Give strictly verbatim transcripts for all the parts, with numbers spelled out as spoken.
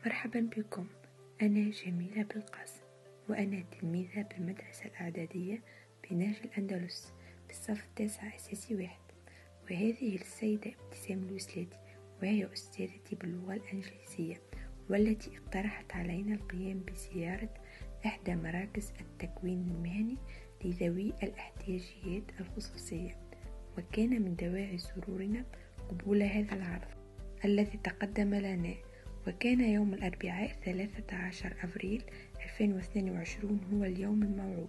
مرحبا بكم. أنا جميلة بالقاسم، وأنا تلميذة بالمدرسة الإعدادية بناجي الأندلس بالصف التاسع أساسي واحد. وهذه السيدة ابتسام الوسلاتي، وهي أستاذتي باللغة الإنجليزية، والتي اقترحت علينا القيام بزيارة إحدى مراكز التكوين المهني لذوي الاحتياجيات الخصوصية. وكان من دواعي سرورنا قبول هذا العرض الذي تقدم لنا. وكان يوم الأربعاء ثلاثة عشر أبريل ألفين واثنين وعشرين هو اليوم الموعود.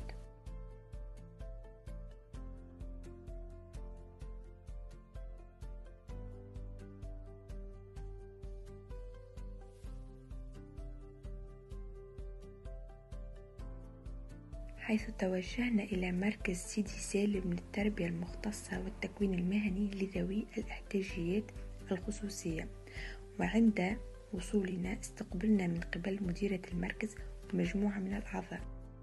حيث توجهنا إلى مركز سيدي سالم للتربية المختصة والتكوين المهني لذوي الاحتياجيات الخصوصية. وعند وصولنا استقبلنا من قبل مديرة المركز ومجموعة من الأعضاء.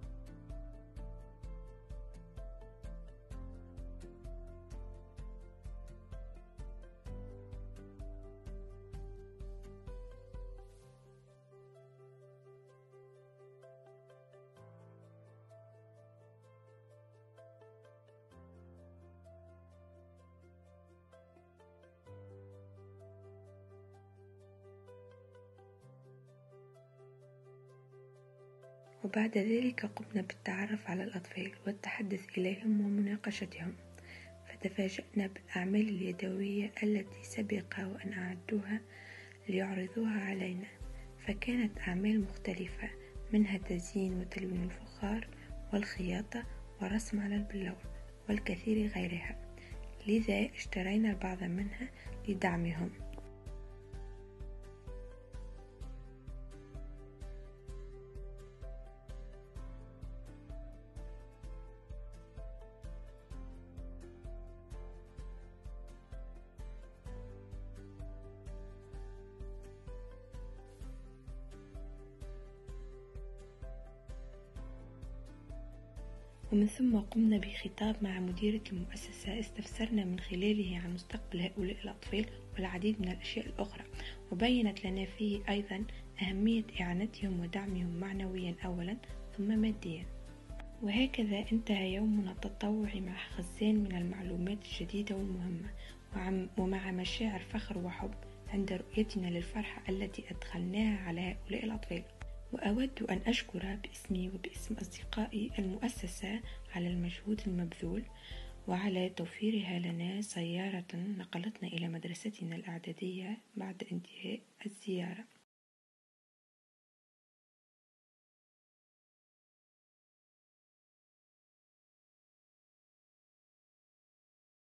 وبعد ذلك قمنا بالتعرف على الأطفال والتحدث إليهم ومناقشتهم، فتفاجأنا بالأعمال اليدوية التي سبق وأن أعدوها ليعرضوها علينا. فكانت أعمال مختلفة، منها تزيين وتلوين الفخار والخياطة ورسم على البلور والكثير غيرها، لذا اشترينا البعض منها لدعمهم. ومن ثم قمنا بخطاب مع مديرة المؤسسة، استفسرنا من خلاله عن مستقبل هؤلاء الأطفال والعديد من الأشياء الأخرى، وبينت لنا فيه أيضا أهمية إعانتهم ودعمهم معنويا أولا ثم ماديا. وهكذا انتهى يومنا التطوعي مع خزان من المعلومات الجديدة والمهمة، ومع مشاعر فخر وحب عند رؤيتنا للفرحة التي أدخلناها على هؤلاء الأطفال. وأود أن أشكر باسمي وباسم أصدقائي المؤسسة على المجهود المبذول، وعلى توفيرها لنا سيارة نقلتنا إلى مدرستنا الإعدادية بعد انتهاء الزيارة.